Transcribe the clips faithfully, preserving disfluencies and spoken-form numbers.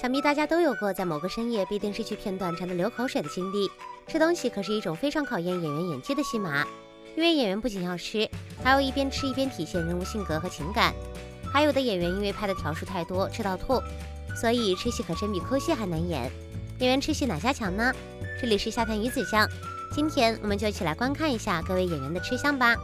想必大家都有过在某个深夜被电视剧片段馋得流口水的经历。吃东西可是一种非常考验演员演技的戏码，因为演员不仅要吃，还要一边吃一边体现人物性格和情感。还有的演员因为拍的条数太多，吃到吐，所以吃戏可真比抠戏还难演。演员吃戏哪家强呢？这里是夏谈鱼子酱，今天我们就一起来观看一下各位演员的吃相吧。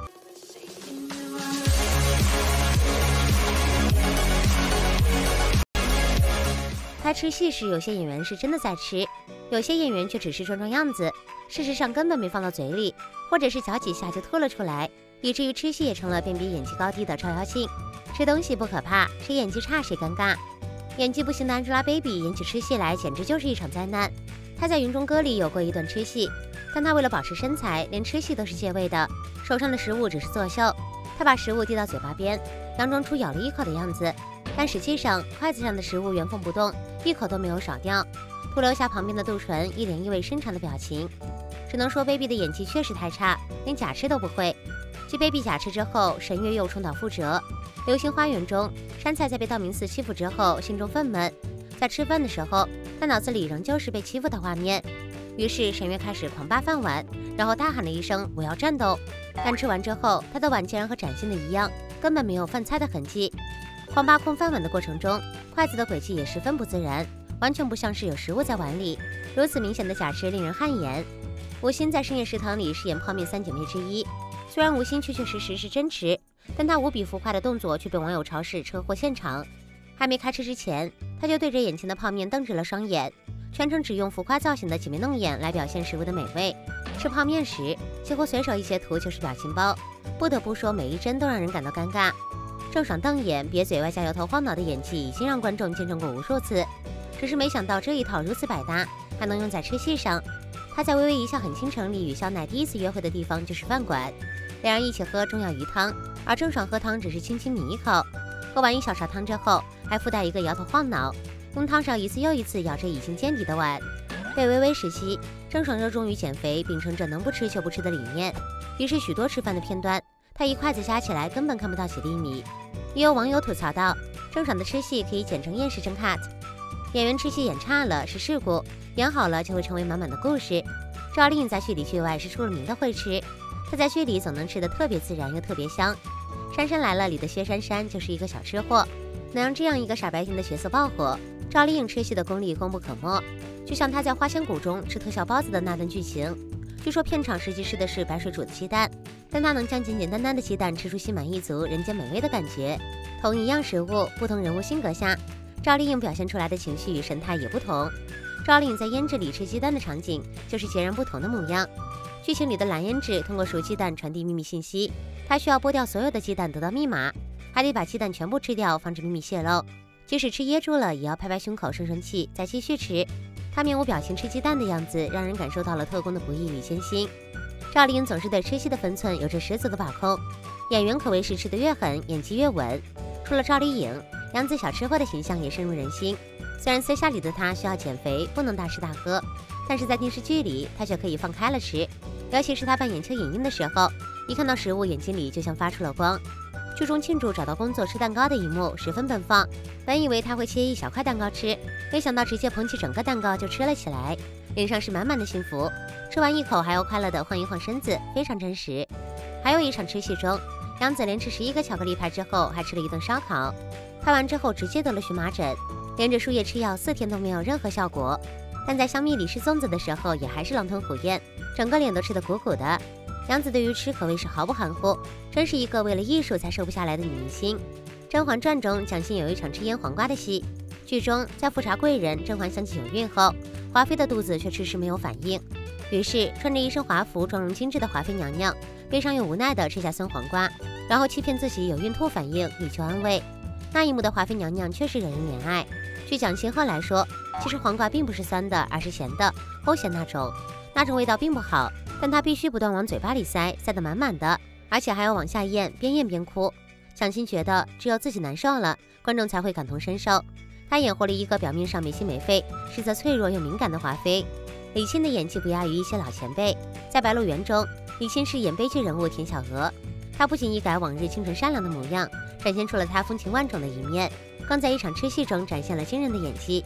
拍吃戏时，有些演员是真的在吃，有些演员却只是装装样子，事实上根本没放到嘴里，或者是嚼几下就吐了出来，以至于吃戏也成了辨别演技高低的照妖镜。吃东西不可怕，谁演技差谁尴尬。演技不行的 Angelababy 演起吃戏来简直就是一场灾难。她在《云中歌》里有过一段吃戏，但她为了保持身材，连吃戏都是借位的，手上的食物只是作秀。她把食物递到嘴巴边，佯装出咬了一口的样子，但实际上筷子上的食物原封不动，一口都没有少掉，徒留下旁边的杜淳一脸意味深长的表情。只能说 Baby 的演技确实太差，连假吃都不会。继 Baby 假吃之后，沈月又重蹈覆辙。《流星花园》中，杉菜在被道明寺欺负之后，心中愤懑，在吃饭的时候，他脑子里仍旧是被欺负的画面。于是沈月开始狂扒饭碗，然后大喊了一声“我要战斗”。但吃完之后，他的碗竟然和崭新的一样，根本没有饭菜的痕迹。狂扒空饭碗的过程中，筷子的轨迹也十分不自然，完全不像是有食物在碗里。如此明显的假吃令人汗颜。吴昕在深夜食堂里饰演泡面三姐妹之一，虽然吴昕确确实实是真吃，但她无比浮夸的动作却被网友嘲是车祸现场。还没开吃之前，她就对着眼前的泡面瞪直了双眼，全程只用浮夸造型的挤眉弄眼来表现食物的美味。吃泡面时，几乎随手一截图就是表情包，不得不说每一帧都让人感到尴尬。郑爽瞪眼、瘪嘴外加摇头晃脑的演技已经让观众见证过无数次，只是没想到这一套如此百搭，还能用在吃戏上。她在《微微一笑很倾城》里与肖奈第一次约会的地方就是饭馆，两人一起喝中药鱼汤，而郑爽喝汤只是轻轻抿一口，喝完一小勺汤之后还附带一个摇头晃脑，用汤勺一次又一次舀着已经见底的碗。被微微时期，郑爽热衷于减肥，秉承着能不吃就不吃的理念，于是许多吃饭的片段，她一筷子夹起来根本看不到几粒米。也有网友吐槽道，郑爽的吃戏可以剪成厌食症 cut。 演员吃戏演差了是事故，演好了就会成为满满的故事。赵丽颖在剧里剧外是出了名的会吃，她在剧里总能吃得特别自然又特别香。《杉杉来了》里的薛杉杉就是一个小吃货，能让这样一个傻白甜的角色爆火，赵丽颖吃戏的功力功不可没。就像她在《花千骨》中吃特效包子的那段剧情，据说片场实际吃的是白水煮的鸡蛋，但她能将简简单单的鸡蛋吃出心满意足、人间美味的感觉。同一样食物，不同人物性格下，赵丽颖表现出来的情绪与神态也不同。赵丽颖在胭脂里吃鸡蛋的场景就是截然不同的模样。剧情里的蓝胭脂通过熟鸡蛋传递秘密信息，她需要剥掉所有的鸡蛋得到密码，还得把鸡蛋全部吃掉，防止秘密泄露。即使吃噎住了，也要拍拍胸口生生气，再继续吃。她面无表情吃鸡蛋的样子，让人感受到了特工的不易与艰辛。赵丽颖总是对吃戏的分寸有着十足的把控，演员可谓是吃得越狠，演技越稳。除了赵丽颖，杨紫小吃货的形象也深入人心。虽然私下里的她需要减肥，不能大吃大喝，但是在电视剧里她却可以放开了吃。尤其是她扮演邱莹莹的时候，一看到食物眼睛里就像发出了光。剧中庆祝找到工作吃蛋糕的一幕十分奔放，本以为她会切一小块蛋糕吃，没想到直接捧起整个蛋糕就吃了起来，脸上是满满的幸福，吃完一口还要快乐地晃一晃身子，非常真实。还有一场吃戏中，杨紫连吃十一个巧克力派之后还吃了一顿烧烤，拍完之后直接得了荨麻疹，连着输液吃药四天都没有任何效果，但在香蜜里吃粽子的时候也还是狼吞虎咽，整个脸都吃得鼓鼓的。杨紫对于吃可谓是毫不含糊，真是一个为了艺术才瘦不下来的女明星。《甄嬛传》中蒋欣有一场吃腌黄瓜的戏，剧中在富察贵人甄嬛想起有孕后，华妃的肚子却迟迟没有反应，于是穿着一身华服妆容精致的华妃娘娘悲伤又无奈地吃下酸黄瓜，然后欺骗自己有孕吐反应以求安慰。那一幕的华妃娘娘确实惹人怜爱。据蒋欣后来说，其实黄瓜并不是酸的，而是咸的，齁咸那种，那种味道并不好，但她必须不断往嘴巴里塞，塞得满满的，而且还要往下咽，边咽边哭。蒋欣觉得只有自己难受了，观众才会感同身受。她演活了一个表面上没心没肺，实则脆弱又敏感的华妃。李沁的演技不亚于一些老前辈，在《白鹿原》中，李沁饰演悲剧人物田小娥，她不仅一改往日清纯善良的模样，展现出了她风情万种的一面，更在一场吃戏中展现了惊人的演技。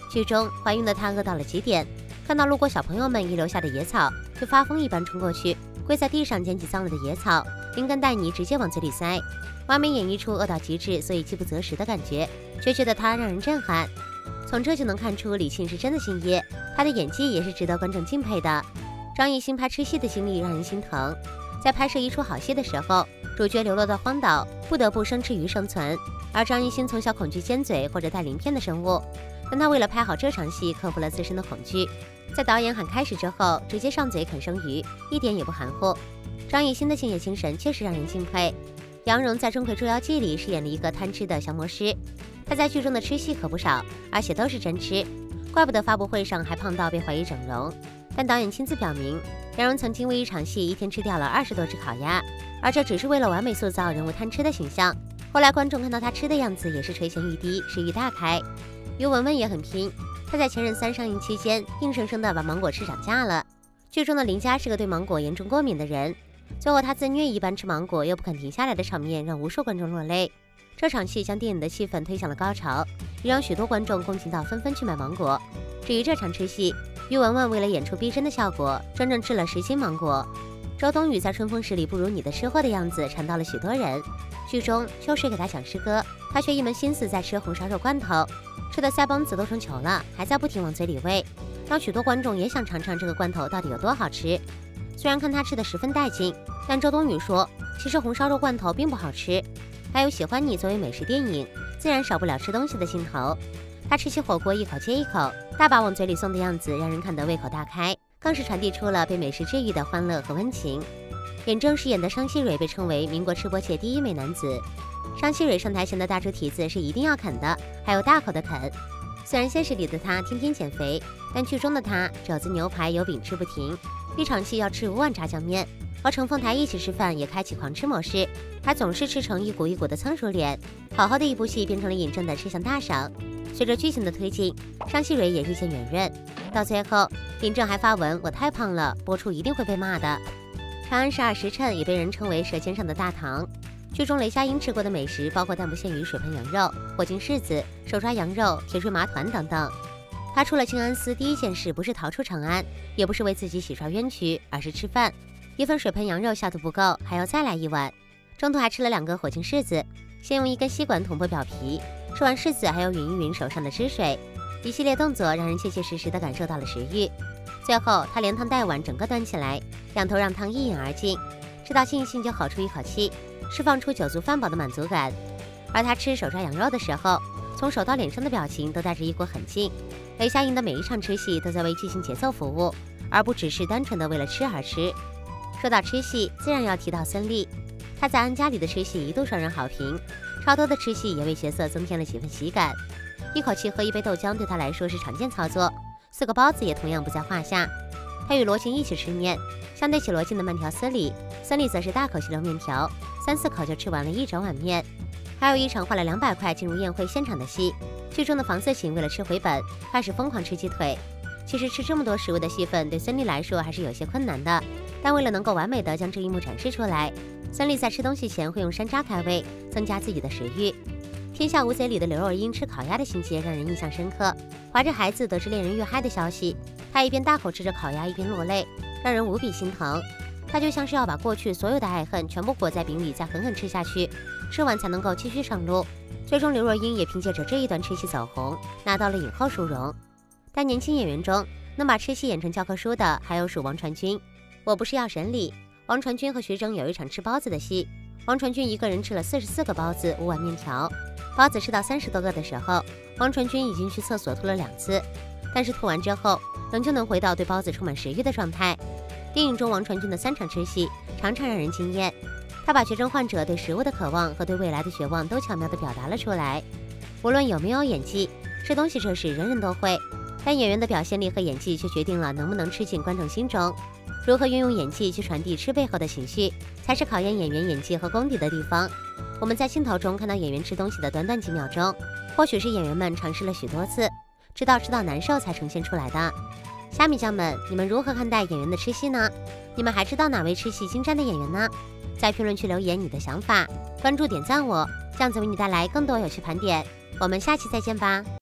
剧中怀孕的她饿到了极点，看到路过小朋友们遗留下的野草，就发疯一般冲过去，跪在地上捡起脏了的野草，连根带泥直接往嘴里塞，完美演绎出饿到极致所以饥不择食的感觉，决绝的她让人震撼。从这就能看出李沁是真的敬业，她的演技也是值得观众敬佩的。张艺兴拍吃戏的经历让人心疼，在拍摄一出好戏的时候，主角流落到荒岛，不得不生吃鱼生存，而张艺兴从小恐惧尖嘴或者带鳞片的生物，但他为了拍好这场戏，克服了自身的恐惧，在导演喊开始之后，直接上嘴啃生鱼，一点也不含糊。张艺兴的敬业精神确实让人敬佩。杨蓉在《钟馗捉妖记》里饰演了一个贪吃的降魔师，他在剧中的吃戏可不少，而且都是真吃，怪不得发布会上还胖到被怀疑整容。但导演亲自表明，杨蓉曾经为一场戏一天吃掉了二十多只烤鸭，而这只是为了完美塑造人物贪吃的形象。后来观众看到他吃的样子，也是垂涎欲滴，食欲大开。于文文也很拼，他在《前任三》上映期间，硬生生的把芒果吃涨价了。剧中的林佳是个对芒果严重过敏的人，最后他自虐一般吃芒果又不肯停下来的场面，让无数观众落泪。这场戏将电影的气氛推向了高潮，也让许多观众共情到纷纷去买芒果。至于这场吃戏，于文文为了演出逼真的效果，整整吃了十斤芒果。周冬雨在《春风十里不如你》的吃货的样子馋到了许多人。剧中秋水给他讲诗歌，他却一门心思在吃红烧肉罐头，吃的腮帮子都成球了，还在不停往嘴里喂，让许多观众也想尝尝这个罐头到底有多好吃。虽然看他吃的十分带劲，但周冬雨说，其实红烧肉罐头并不好吃。还有喜欢你作为美食电影，自然少不了吃东西的镜头。他吃起火锅一口接一口，大把往嘴里送的样子让人看得胃口大开，更是传递出了被美食治愈的欢乐和温情。尹正饰演的商熙蕊被称为民国吃播界第一美男子。商熙蕊上台前的大猪蹄子是一定要啃的，还有大口的啃。虽然现实里的他天天减肥，但剧中的他肘子、牛排、油饼吃不停，一场戏要吃五碗炸酱面。和程凤台一起吃饭也开启狂吃模式，还总是吃成一股一股的仓鼠脸。好好的一部戏变成了尹正的吃相大赏。随着剧情的推进，商熙蕊也日渐圆润，到最后尹正还发文我太胖了，播出一定会被骂的。长安十二时辰也被人称为舌尖上的大唐。剧中雷佳音吃过的美食包括但不限于水盆羊肉、火晶柿子、手抓羊肉、铁锤麻团等等。他出了静安寺第一件事不是逃出长安，也不是为自己洗刷冤屈，而是吃饭。一份水盆羊肉下肚不够，还要再来一碗，中途还吃了两个火晶柿子，先用一根吸管捅破表皮，吃完柿子还要匀一匀手上的汁水，一系列动作让人切切实实地感受到了食欲。最后他连汤带碗整个端起来，两头让汤一饮而尽，吃到尽兴就吼出一口气，释放出酒足饭饱的满足感。而他吃手抓羊肉的时候，从手到脸上的表情都带着一股狠劲。雷佳音的每一场吃戏都在为剧情节奏服务，而不只是单纯的为了吃而吃。说到吃戏，自然要提到孙俪，她在安家里的吃戏一度受人好评，超多的吃戏也为角色增添了几分喜感。一口气喝一杯豆浆对她来说是常见操作，四个包子也同样不在话下。她与罗晋一起吃面，相对起罗晋的慢条斯理，孙俪则是大口吸溜面条，三四口就吃完了一整碗面。还有一场花了两百块进入宴会现场的戏，剧中的房思琴为了吃回本，开始疯狂吃鸡腿。其实吃这么多食物的戏份对孙俪来说还是有些困难的，但为了能够完美的将这一幕展示出来，孙俪在吃东西前会用山楂开胃，增加自己的食欲。《天下无贼》里的刘若英吃烤鸭的情节让人印象深刻，怀着孩子得知恋人遇害的消息，她一边大口吃着烤鸭一边落泪，让人无比心疼。她就像是要把过去所有的爱恨全部裹在饼里再狠狠吃下去，吃完才能够继续上路。最终刘若英也凭借着这一段吃戏走红，拿到了影后殊荣。但年轻演员中能把吃戏演成教科书的还有属王传君。我不是药神里，王传君和徐峥有一场吃包子的戏，王传君一个人吃了四十四个包子、五碗面条。包子吃到三十多个的时候，王传君已经去厕所吐了两次，但是吐完之后仍旧能回到对包子充满食欲的状态。电影中王传君的三场吃戏常常让人惊艳，他把绝症患者对食物的渴望和对未来的绝望都巧妙地表达了出来。无论有没有演技，吃东西这事人人都会，但演员的表现力和演技却决定了能不能吃进观众心中。如何运用演技去传递吃背后的情绪，才是考验演员演技和功底的地方。我们在镜头中看到演员吃东西的短短几秒钟，或许是演员们尝试了许多次，直到吃到难受才呈现出来的。虾米酱们，你们如何看待演员的吃戏呢？你们还知道哪位吃戏精湛的演员呢？在评论区留言你的想法，关注点赞我，这样子为你带来更多有趣盘点。我们下期再见吧。